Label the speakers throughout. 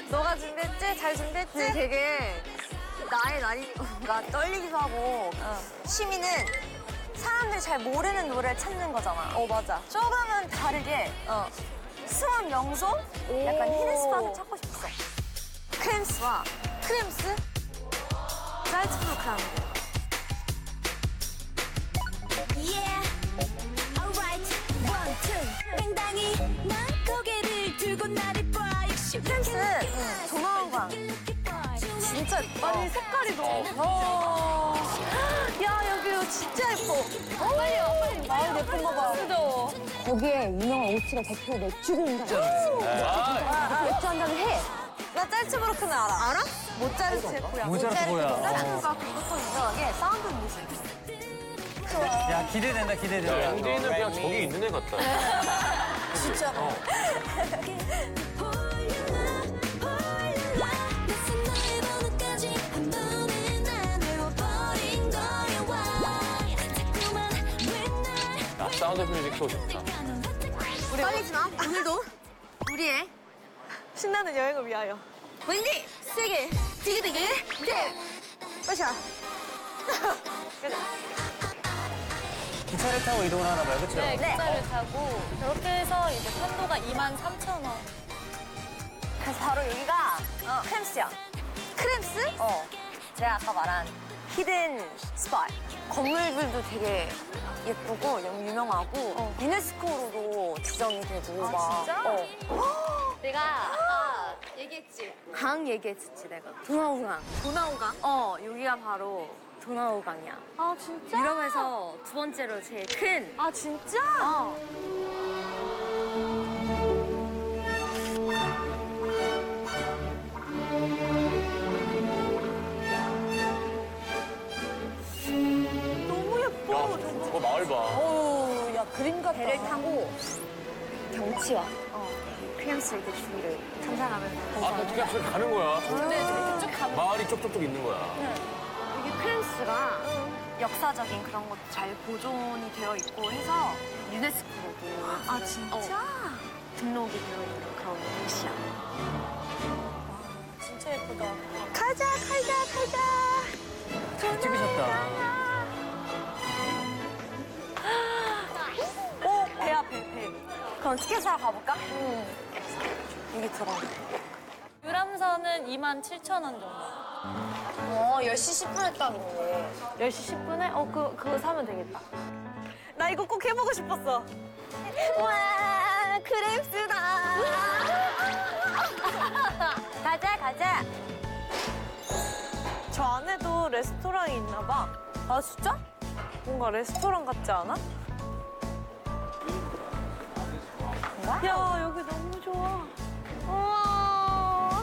Speaker 1: 너가 준비했지? 잘 준비했지? 되게 나의 날이가 떨리기도 하고 취미는 사람들이 잘 모르는 노래를 찾는 거잖아.
Speaker 2: 맞아.
Speaker 1: 조금은 다르게 수학 명소? 약간 히든 스팟을 찾고 싶었어. 크림스와 크림스? 살츠부르크라는 데.
Speaker 3: Yeah, alright, one, two. 맹당이 난 고개를 들고 나를 봐.
Speaker 1: 크림스는 도마우강. 진짜 예뻐.
Speaker 2: 아니, 색깔이 너무.
Speaker 1: 야, 여기 진짜 예뻐.
Speaker 2: 빨리 마을 예쁜 거 봐. 그죠?
Speaker 4: 거기에 유명한 오치가 대표 맥주공장. 맥주 한 잔을 해.
Speaker 1: 나 짤츠부르크는 알아. 알아? 모짜르트의 고향.
Speaker 5: 모차르트 고향.
Speaker 1: 짤츠부르크가 그것도 유명하게 사운드 뮤직.
Speaker 5: 야, 기대된다, 기대된다.
Speaker 6: 양재인은 그냥 저기 있는 애 같다.
Speaker 1: 진짜.
Speaker 6: 사운드 뮤직도 좋다.
Speaker 1: 떨리지 마. 오늘도 우리의 신나는 여행을 위하여. 윈디, 세게, 디기디기, 네. 빠샤.
Speaker 5: 기차를 타고 이동을 하나 봐요, 그쵸?
Speaker 2: 네, 기차를 타고 그렇게 해서 이제 편도가 23,000원.
Speaker 1: 그래서 바로 여기가 크림스야. 크림스? 제가 아까 말한 히든 스팟. 건물들도 되게 예쁘고 너무 유명하고 유네스코로도 지정이 되고 막.
Speaker 2: 진짜? 내가 아까 얘기했지.
Speaker 1: 강 얘기했지 내가. 도나우강. 도나우강? 여기가 바로 도나우강이야.
Speaker 2: 아, 진짜?
Speaker 1: 유럽에서 두 번째로 제일 큰.
Speaker 2: 아, 진짜?
Speaker 1: 너무 예뻐.
Speaker 6: 저거 마을 봐.
Speaker 2: 어우, 야, 그림 같다.
Speaker 1: 배를 타고 경치와 크림스 이렇게 주위를 탐사하면서.
Speaker 6: 어떻게 앞을 가는 거야?
Speaker 2: 네, 이렇게 쭉 가면.
Speaker 6: 마을이 쪽쪽쪽 있는 거야.
Speaker 1: 여기 크림스가 역사적인 그런 것도 잘 보존이 되어 있고 해서 유네스코로도 지금, 등록이 되어 있는 그런 곳이야.
Speaker 2: 진짜 예쁘다.
Speaker 1: 가자.
Speaker 5: 잘 찍으셨다.
Speaker 1: 배야 배. 그럼 티켓 사러 가볼까? 여기 들어가.
Speaker 2: 유람선은 27,000원 정도.
Speaker 1: 10시 10분에 딱 있네.
Speaker 2: 10시 10분에? 그거 사면 되겠다.
Speaker 1: 나 이거 꼭 해보고 싶었어. 와, 크림스다. 가자.
Speaker 2: 저 안에도 레스토랑이 있나 봐.
Speaker 1: 아, 진짜?
Speaker 2: 뭔가 레스토랑 같지 않아? 야, 여기 너무 좋아. 우와.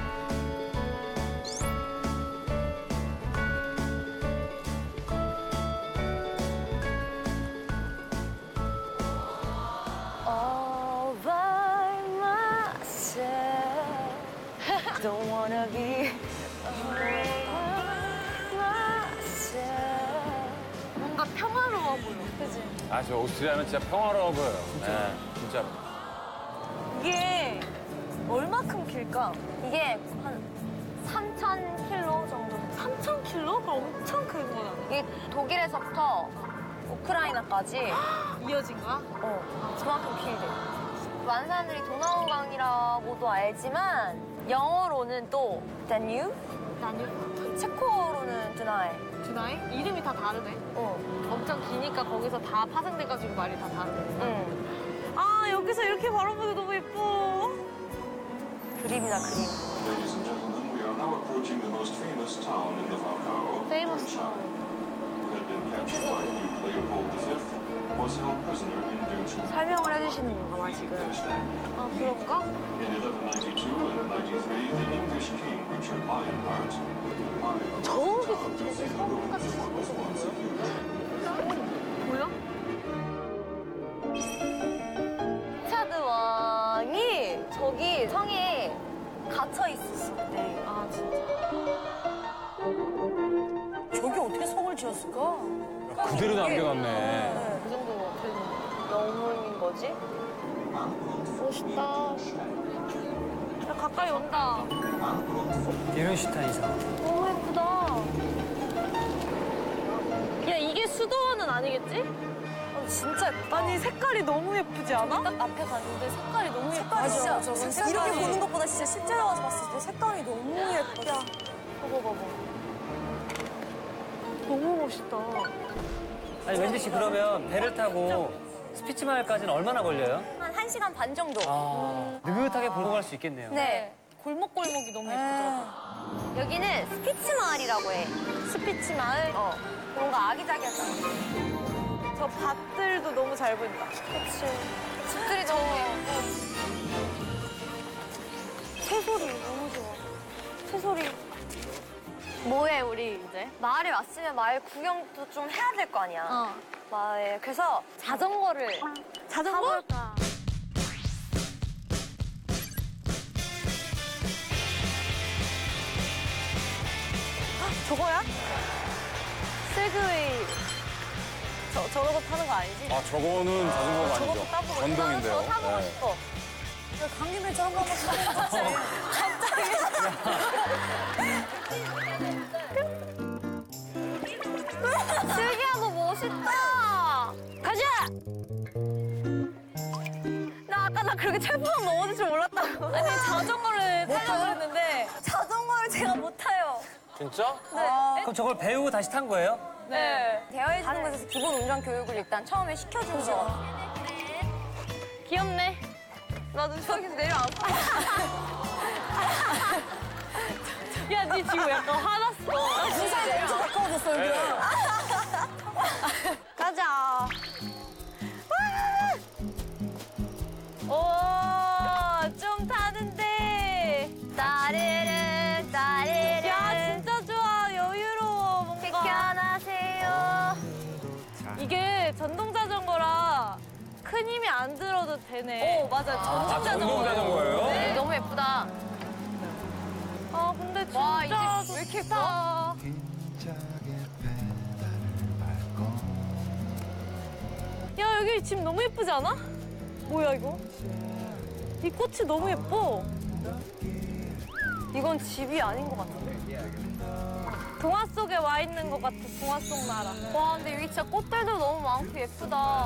Speaker 1: All by myself. Don't wanna be all by myself. 뭔가 평화로워 보여.
Speaker 2: 그지?
Speaker 6: 아, 저 오스트리아는 진짜 평화로워 보여요. 네, 진짜.
Speaker 1: 이게 얼마큼 길까? 이게 한 3,000km 정도.
Speaker 2: 3,000km? 그럼 엄청 큰 거잖아.
Speaker 1: 이게 독일에서부터 우크라이나까지
Speaker 2: 이어진 거야?
Speaker 1: 그만큼 길대. 많은 사람들이 도나우강이라고도 알지만 영어로는 또 다뉴? 체코어로는 드나이.
Speaker 2: 주나이? 이름이 다 다르네. 엄청 기니까 거기서 다 파생돼가지고 말이 다 다르네. 아, 여기서 이렇게 바라보기 너무 예뻐.
Speaker 1: 그림이다, 그림.
Speaker 7: Ladies and gentlemen, we are now approaching the most famous town in the Wachau.
Speaker 2: Famous
Speaker 7: Dachau, who had been captured by Duke Leopold V, was held prisoner in Dachau.
Speaker 1: 설명을 해주시는 건가 봐, 지금.
Speaker 2: 아, 그런가?
Speaker 7: In 1192 and 93, the English king Richard Lionheart
Speaker 2: 저기 성같이 생겼어. 뭐야?
Speaker 1: 리차드 왕이 저기 성에 갇혀 있었대.
Speaker 2: 아, 진짜.
Speaker 4: 저게 어떻게 성을 지었을까?
Speaker 6: 그대로 남겨놨네.
Speaker 2: 그 정도 되는
Speaker 1: 영웅인 거지?
Speaker 2: 멋있다. 야, 가까이 온다.
Speaker 5: 이런
Speaker 2: 너무 예쁘다. 야, 이게 수도원은 아니겠지?
Speaker 1: 진짜 예쁘다.
Speaker 2: 아니, 색깔이 너무 예쁘지 않아?
Speaker 1: 딱 앞에 갔는데 색깔이 너무 예쁘다.
Speaker 4: 진짜
Speaker 1: 색깔이...
Speaker 4: 이렇게 보는 것보다 진짜 실제로 와서 봤을 때 색감이 너무 예쁘다.
Speaker 2: 봐봐. 너무 멋있다.
Speaker 5: 아니 wendy 씨 그러면 배를 타고 스피치 마을까지는 얼마나 걸려요?
Speaker 1: 한 1시간 반 정도.
Speaker 5: 느긋하게 보고 갈 수 있겠네요.
Speaker 1: 네.
Speaker 2: 골목골목이 너무 예쁘더라고.
Speaker 1: 여기는 스피치 마을이라고 해.
Speaker 2: 스피치 마을?
Speaker 1: 뭔가 아기자기하잖아.
Speaker 2: 저 밭들도 너무 잘 보인다.
Speaker 1: 그치. 집들이 너무 예쁘고.
Speaker 2: 새소리 너무 좋아. 새소리.
Speaker 1: 뭐해, 우리 이제? 마을에 왔으면 마을 구경도 좀 해야 될 거 아니야. 마을에. 그래서 자전거를 타볼까.
Speaker 2: 저거야? 세그웨이. 저거 타는 거 아니지?
Speaker 6: 아, 저거는 자전거가 아니죠.
Speaker 2: 저것도 따보고
Speaker 6: 전동인데요.
Speaker 1: 저거 타보고
Speaker 6: 네.
Speaker 1: 싶어.
Speaker 4: 강림회처럼 한번 타보고
Speaker 1: 슬기야, 너 멋있다. 가자! 나 그렇게 철부랑 넘어질 줄 몰랐다고.
Speaker 2: 아니, 자전거를 타려고 했는데.
Speaker 1: 자전거를 제가 못 타요.
Speaker 6: 진짜?
Speaker 5: 그럼 저걸 배우고 다시 탄 거예요?
Speaker 2: 네.
Speaker 1: 대여해주는 곳에서 기본 운전 교육을 일단 처음에 시켜주는 거.
Speaker 2: 귀엽네.
Speaker 1: 나도 저기서 내려안 타.
Speaker 2: 야, 니 지금 약간 화났어.
Speaker 4: 부산이 엄청 가까워졌어 여기.
Speaker 1: 가자.
Speaker 2: 오, 좀 타는데.
Speaker 1: 따르릉 따르릉.
Speaker 2: 야, 진짜 좋아. 여유로워, 뭔가.
Speaker 1: 비켜나세요.
Speaker 2: 이게 전동 자전거라 큰 힘이 안 들어도 되네.
Speaker 1: 맞아.
Speaker 6: 아, 전동 자전거예요?
Speaker 1: 네, 너무 예쁘다.
Speaker 2: 아, 근데 진짜
Speaker 1: 와, 이제 왜 이렇게
Speaker 2: 좋다. 야, 여기 집 너무 예쁘지 않아? 뭐야, 이거? 이 꽃이 너무 예뻐.
Speaker 1: 이건 집이 아닌 것 같은데.
Speaker 2: 동화 속에 와 있는 것 같아, 동화 속 나라.
Speaker 1: 와, 근데 여기 진짜 꽃들도 너무 많고 예쁘다.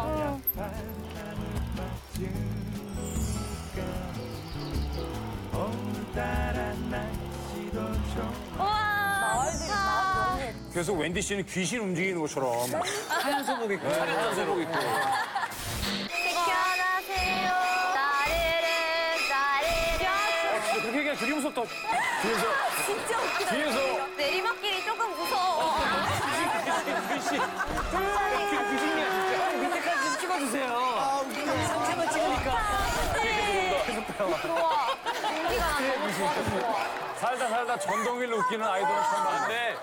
Speaker 2: 우와, 좋다.
Speaker 6: 그래서 웬디 씨는 귀신 움직이는 것처럼
Speaker 5: 하얀 소복 입고.
Speaker 6: 하얀 소복 입고.
Speaker 1: 비켜나세요. 따르릉 따르릉.
Speaker 6: 진짜 그렇게 얘기하면 되게 무섭다. 뒤에서.
Speaker 1: 진짜 웃기다.
Speaker 6: 뒤에서.
Speaker 1: 내리막길이 조금 무서워.
Speaker 5: 귀신. 귀신이야 진짜. 밑에까지 좀 찍어주세요. 상체만 찍으니까.
Speaker 1: 좋아. 공기가 난 너무 좋아서 좋아.
Speaker 6: 살다 전동휠로 웃기는 아이돌은 처음 봤는데.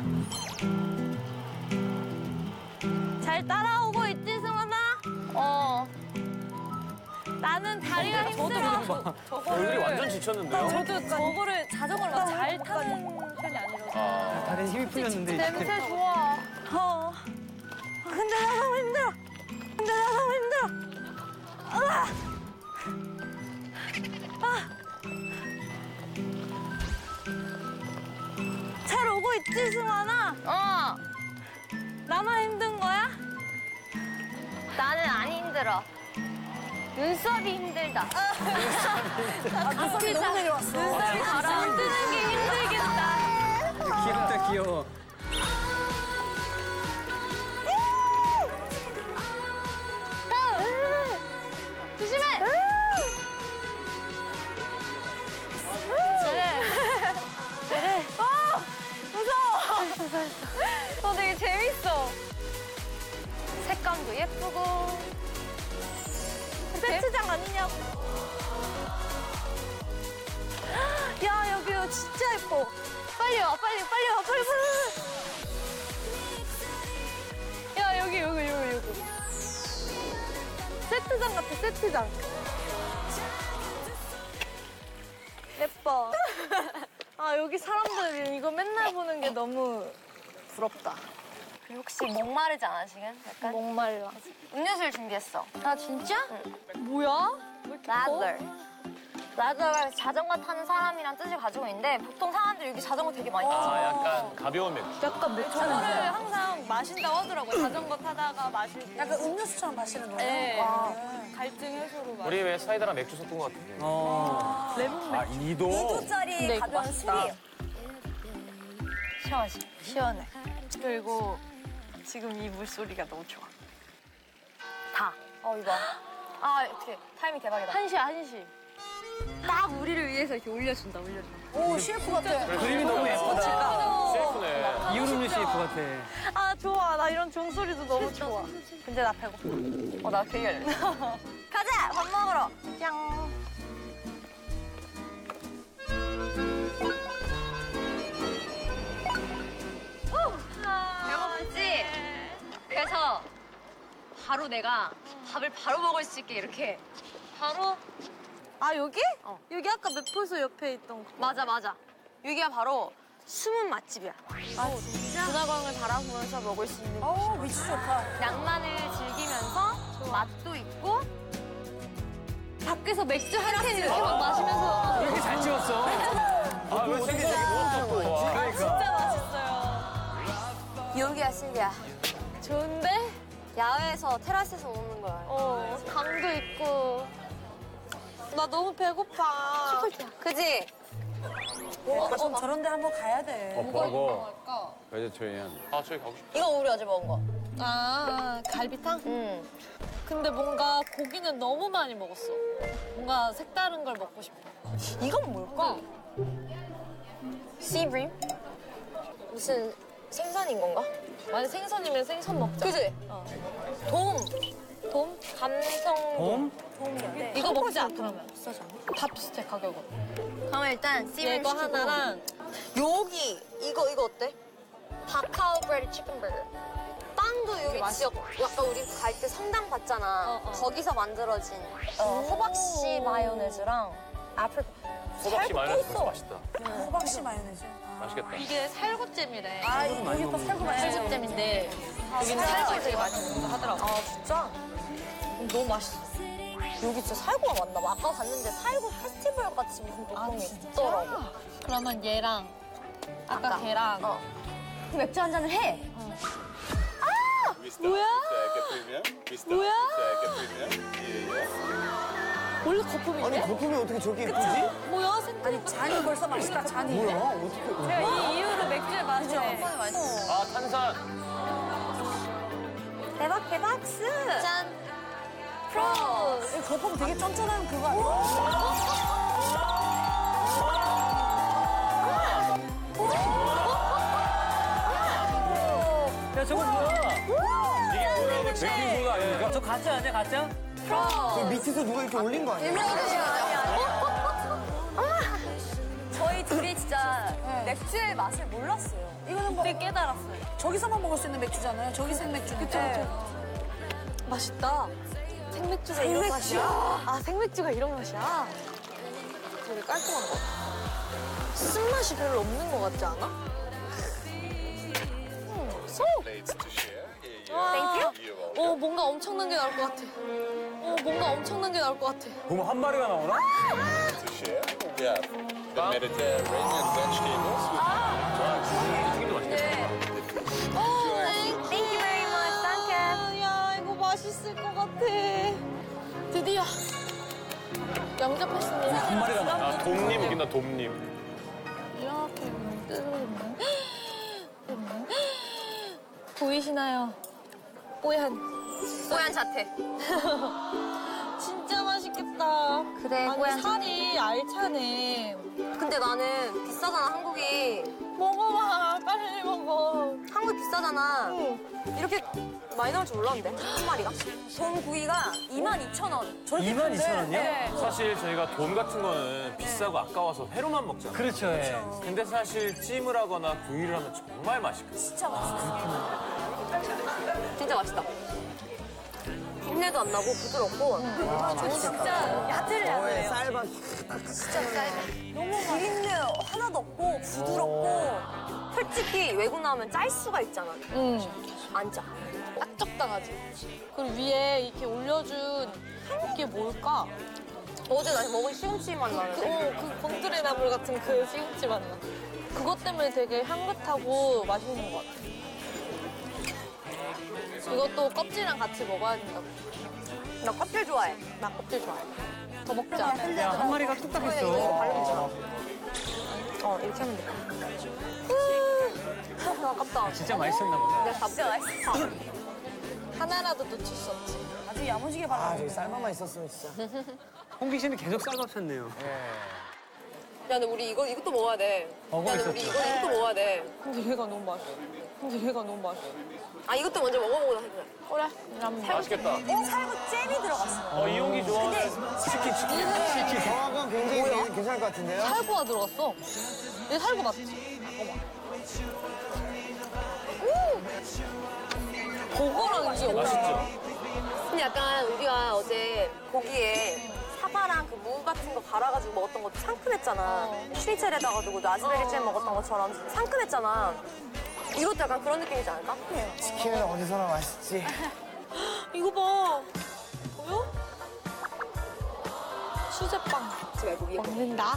Speaker 2: 잘 따라오고 있지, 승원아? 나는 다리가 힘들어.
Speaker 6: 얼굴이 완전 지쳤는데요?
Speaker 2: 저도 저거를 자전거를 막 잘 타는 편이 아니라서.
Speaker 5: 다리에 힘이 풀렸는데 이제.
Speaker 1: 냄새 좋아.
Speaker 2: 근데 나 너무 힘들어. 잘 오고 있지, 승원아? 나만 힘든 거야?
Speaker 1: 나는 안 힘들어. 눈썹이 힘들다.
Speaker 4: 눈썹이 너무 내려왔어.
Speaker 2: 눈썹이 바람 뜨는 게 힘들겠다.
Speaker 5: 귀엽다 귀여워.
Speaker 2: 조심해! 그래. 무서워.
Speaker 1: 너 되게 재밌어. 색감도 예쁘고.
Speaker 2: 세트장 아니냐고. 야, 여기 진짜 예뻐.
Speaker 1: 빨리 와.
Speaker 2: 야, 여기. 세트장 같아, 세트장. 예뻐. 아, 여기 사람들 이거 맨날 보는 게 너무 부럽다.
Speaker 1: 혹시 목마르지 않아, 지금? 약간?
Speaker 2: 목말라.
Speaker 1: 음료수를 준비했어.
Speaker 2: 아, 진짜? 뭐야?
Speaker 1: 라들. 맞아. 자전거 타는 사람이란 뜻을 가지고 있는데 보통 사람들이 여기 자전거 되게 많이 타죠.
Speaker 6: 아, 약간 가벼운 맥주.
Speaker 2: 약간 저거를 항상 마신다고 하더라고요. 자전거 타다가 마실 때.
Speaker 4: 약간 음료수처럼 마시는 거예요?
Speaker 2: 네.
Speaker 4: 와.
Speaker 2: 갈증 해소로 마시.
Speaker 6: 우리 왜 사이다랑 맥주 섞은 것 같은데.
Speaker 2: 레몬
Speaker 6: 아, 2도?
Speaker 4: 2도짜리 가벼운 술이에요.
Speaker 1: 시원하지? 시원해.
Speaker 2: 그리고 지금 이 물소리가 너무 좋아.
Speaker 1: 다. 이거. 아, 어떻게 타이밍 대박이다.
Speaker 2: 한시.
Speaker 1: 딱 우리를 위해서 이렇게 올려준다.
Speaker 4: 오, CF 같아.
Speaker 5: 그림이 너무 예쁘다.
Speaker 6: 셰프네.
Speaker 5: 이유름류 CF 같아.
Speaker 2: 아, 좋아. 나 이런 종소리도 너무 좋아. 근데 나 배고파.
Speaker 1: 나 되게 알려. 가자! 밥 먹으러. 짱. 배고프지? 그래서 바로 내가 밥을 바로 먹을 수 있게 이렇게 바로
Speaker 2: 아, 여기? 여기 아까 맵포소 옆에 있던 거.
Speaker 1: 맞아. 여기가 바로 숨은 맛집이야. 아, 진짜? 분화광을 바라보면서 먹을 수 있는 곳.
Speaker 4: 위치 좋다.
Speaker 1: 낭만을 즐기면서 맛도 있고 밖에서 맥주 한 캔 이렇게 막 마시면서
Speaker 5: 왜 이렇게 잘 찍었어?
Speaker 6: 아, 왜 생각이 누웠어, 또. 와.
Speaker 2: 진짜 맛있어요.
Speaker 1: 여기야, 실비야.
Speaker 2: 좋은데?
Speaker 1: 야외에서 테라스에서 먹는 거야.
Speaker 2: 강도 있고. 나 너무 배고파.
Speaker 1: 그지?
Speaker 4: 좀 저런 데 한번 가야 돼.
Speaker 6: 버거. 베지테리언. 아, 저기 가고 싶다.
Speaker 1: 이거 우리 어제 먹은 거.
Speaker 2: 아, 갈비탕?
Speaker 1: 응.
Speaker 2: 근데 뭔가 고기는 너무 많이 먹었어. 뭔가 색다른 걸 먹고 싶어.
Speaker 1: 이건 뭘까? 씨브림? 무슨 생선인 건가?
Speaker 2: 만약 생선이면 생선 먹자.
Speaker 1: 그지? 돔.
Speaker 2: 돔?
Speaker 1: 감성.
Speaker 5: 봄?
Speaker 2: 이거 먹자, 그러면. 다 비슷해, 가격은.
Speaker 1: 그러면 일단 씨브림
Speaker 2: 얘거
Speaker 1: 시키고.
Speaker 2: 하나랑
Speaker 1: 여기 이거 어때? 바카오 브레드 치킨 버거. 빵도 여기 지역 약간 우리 갈 때 성당 봤잖아. 거기서 만들어진 호박씨 마요네즈랑 애플
Speaker 6: 호박씨 마요네즈 진짜 맛있다.
Speaker 4: 호박씨 마요네즈.
Speaker 6: 맛있겠다.
Speaker 2: 이게 살구잼이래.
Speaker 4: 아, 여기 또 살구 마요네즈.
Speaker 2: 살구잼인데 여기는 살구를 되게 많이 먹는다 하더라고.
Speaker 1: 아 진짜?
Speaker 2: 너무 맛있어.
Speaker 1: 여기 진짜 살구가 많나 봐. 아까 갔는데 살구 페스티벌 같이 무슨 보통이 있더라고.
Speaker 2: 그러면 얘랑 아까 걔랑
Speaker 1: 그 맥주 한 잔을 해.
Speaker 2: 뭐야? 뭐야? 원래 거품인데?
Speaker 5: 거품이 어떻게 저기 예쁘지?
Speaker 2: 뭐야? 생각
Speaker 4: 아니, 잔이 벌써 맛있다, 잔이.
Speaker 5: 뭐야? 어떻게.
Speaker 2: 제가 이 이후로 맥주에 맛이네.
Speaker 6: 아, 탄산.
Speaker 1: 대박. 짠. 프로스.
Speaker 4: 이 거품 되게 쫀쫀한 그거 아니야?
Speaker 5: 야, 저거 뭐야?
Speaker 6: 이게 뭐야? 베이킹소다 아닙니까?
Speaker 5: 저 가짜 아니야, 가짜?
Speaker 4: 그
Speaker 5: 밑에서 누가 이렇게 올린 거 아니야?
Speaker 1: 저희 둘이 진짜 맥주의 맛을 몰랐어요.
Speaker 4: 이거는 뭐
Speaker 2: 그때 깨달았어요.
Speaker 4: 저기서만 먹을 수 있는 맥주잖아요. 저기 생맥주니까.
Speaker 2: 맛있다. 생맥주가 이런 맛이야? 아, 생맥주가 이런 맛이야? 되게 깔끔한 거. 쓴맛이 별로 없는 것 같지 않아? 오, 뭔가 엄청난 게 나올 것 같아. 뭔가 엄청난 게 나올 것 같아.
Speaker 6: 보면 한 마리가 나오나?
Speaker 7: Yeah, the Mediterranean vegetables with
Speaker 6: 튀김도 맛있겠다.
Speaker 1: Thank you very much. Thank you.
Speaker 2: 야, 이거 맛있을 것 같아. 드디어 영접했습니다.
Speaker 5: 한 마리가 나와.
Speaker 6: 아, 돔님 웃긴다, 돔님.
Speaker 2: 이렇게 뜯어있네. 보이시나요?
Speaker 1: 뽀얀 자태.
Speaker 2: 진짜 맛있겠다.
Speaker 1: 그래,
Speaker 2: 아니,
Speaker 1: 뽀얀
Speaker 2: 살이 알차네.
Speaker 1: 근데 나는 비싸잖아, 한국이.
Speaker 2: 먹어봐, 빨리 먹어.
Speaker 1: 한국 비싸잖아. 이렇게 많이 나올 줄 몰랐는데, 한 마리가. 돔 구이가 22,000원.
Speaker 5: 22,000원이요?
Speaker 6: 사실 저희가 돔 같은 거는 비싸고 아까워서 회로만 먹잖아요.
Speaker 5: 그렇죠, 예.
Speaker 6: 근데 사실 찜을 하거나 구이를 하면 정말 맛있거든요.
Speaker 1: 진짜 맛있다. 흉내도 안 나고 부드럽고. 진짜 야채를 해야 쌀밥. 진짜 쌀밥. 너무 비린내 하나도 없고 부드럽고. 솔직히 외국 나오면 짤 수가 있잖아. 안 짜.
Speaker 2: 딱 적당하지. 그리고 위에 이렇게 올려준 이게 뭘까?
Speaker 1: 어제 나 먹은 시금치 맛 나는데?
Speaker 2: 그 곤드레 나물 같은 그 시금치 맛 나. 그것 때문에 되게 향긋하고 맛있는 것 같아. 이것도 껍질이랑 같이 먹어야 된다고.
Speaker 1: 나 껍질 좋아해.
Speaker 2: 나 껍질 좋아해. 더 먹자.
Speaker 5: 야, 한 마리가 뚝딱 있어.
Speaker 2: 이렇게 하면 돼.
Speaker 1: 아깝다.
Speaker 5: 진짜 맛있었나 보다.
Speaker 1: 내가 진짜 맛있어.
Speaker 2: 하나라도 놓칠 수 없지.
Speaker 1: 아주 야무지게 발라.
Speaker 8: 저기 쌀만만 있었으면 진짜.
Speaker 5: 홍기 씨는 계속 쌀밥쳤네요.
Speaker 1: 야, 근데 우리 이것도 먹어야 돼.
Speaker 5: 먹어
Speaker 1: 야, 근데 우리
Speaker 5: 있었죠.
Speaker 1: 이것도 먹어야 돼.
Speaker 2: 근데 얘가 너무 맛있어.
Speaker 1: 아, 이것도 먼저 먹어보고 해줘.
Speaker 2: 그래. 한번
Speaker 6: 맛있겠다.
Speaker 1: 살구 잼이 들어갔어.
Speaker 6: 이용기 좋아.
Speaker 8: 치킨. 정확한 굉장히 괜찮을 것 같은데요?
Speaker 2: 살구가 들어갔어. 얘 살구 맞지? 그거랑 이게
Speaker 6: 맛있죠?
Speaker 1: 근데 약간 우리가 어제 고기에 사과랑 그 무 같은 거 갈아가지고 먹었던 것도 상큼했잖아. 슈니첼에다가 두고 라즈베리 잼 먹었던 것처럼 상큼했잖아. 이것도 약간 그런 느낌이지 않을까?
Speaker 8: 치킨은 어디서나 맛있지.
Speaker 2: 이거 봐. 보여? 수제빵
Speaker 1: 제가 이거 위에 거.
Speaker 2: 먹는다.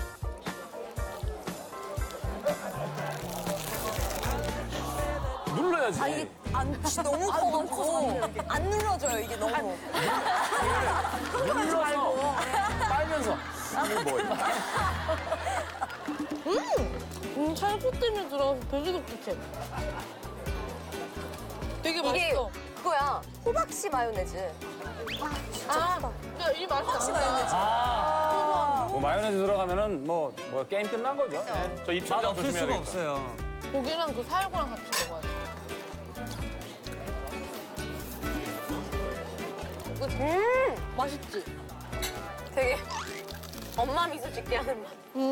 Speaker 6: 눌러야지.
Speaker 1: 아, 이게 너무 커가지고 안 눌러져요, 이게 너무.
Speaker 6: 눌러서 빨면서.
Speaker 2: 살구 때문에 들어가서 되게 독특해. 되게
Speaker 1: 이게
Speaker 2: 맛있어.
Speaker 1: 그거야. 호박씨 마요네즈.
Speaker 2: 야, 이 맛있다.
Speaker 1: 호박씨 마요네즈.
Speaker 6: 뭐 마요네즈 들어가면은 뭐 게임 끝난 거죠. 네. 저 입천장
Speaker 5: 없을
Speaker 6: 조심해야
Speaker 5: 수가
Speaker 6: 되겠다.
Speaker 5: 없어요.
Speaker 2: 고기랑 그 살구랑 같이 먹어야 돼. 맛있지?
Speaker 1: 되게 엄마 미소 짓게 하는 맛.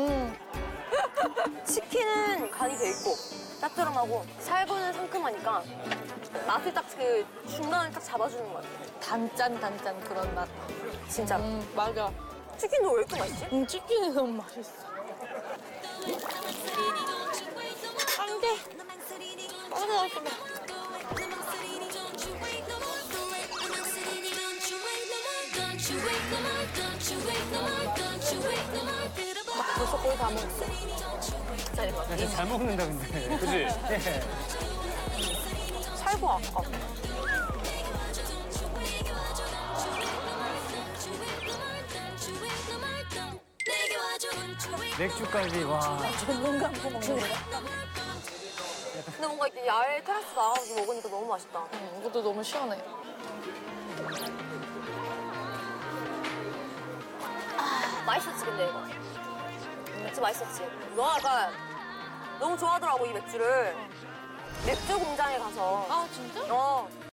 Speaker 1: 치킨은 간이 돼 있고 짭조름하고 살구는 상큼하니까 맛을 딱 그 중간을 딱 잡아주는 것 같아.
Speaker 2: 단짠 그런 맛.
Speaker 1: 진짜.
Speaker 2: 맞아.
Speaker 1: 치킨도 왜 이렇게 맛있지?
Speaker 2: 치킨이 너무 맛있어. 안 돼.
Speaker 1: 벌써 거의 다 먹었어. 기다려봐.
Speaker 5: 야, 진짜 잘 먹는다, 근데.
Speaker 6: 그지?
Speaker 1: 살구 아까.
Speaker 5: 맥주까지, 와.
Speaker 1: 근데 뭔가 이렇게 야외 테라스 나가서 먹으니까 너무 맛있다.
Speaker 2: 이것도 너무 시원해.
Speaker 1: 맛있었지 근데 이거. 맥주 맛있었지. 너가 아까 너무 좋아하더라고 이 맥주를. 맥주 공장에 가서.
Speaker 2: 아, 진짜?
Speaker 1: 어.